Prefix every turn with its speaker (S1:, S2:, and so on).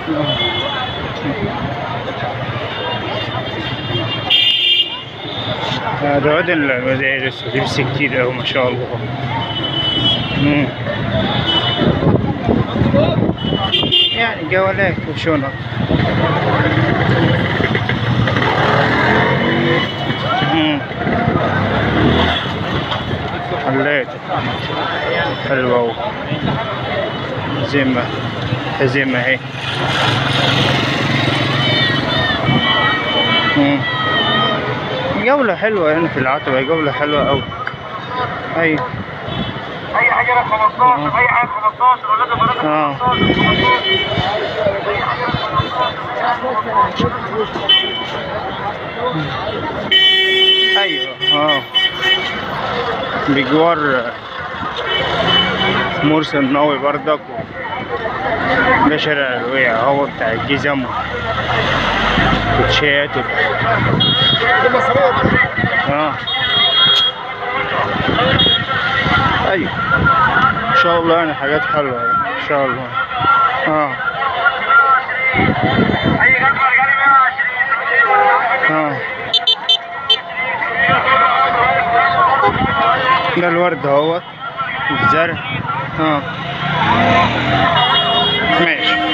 S1: رواد المدارس ولبس كتير أوي ما شاء الله. يعني جوالات وشنط. محلات حلوة وزمة حزمة اهي. جولة حلوة هنا في العتبة، جولة حلوة أوي. أي
S2: حاجة 15 أي حاجة 15 ولا ده 15.
S1: أيوه بجوار مرسى الناوي بردك، ده شارع الوقع هو بتاع الجزم وكوتشات ايوه ان شاء الله، يعني حاجات حلوه ان شاء الله. ده الورد اهوت والزرع. ماشي.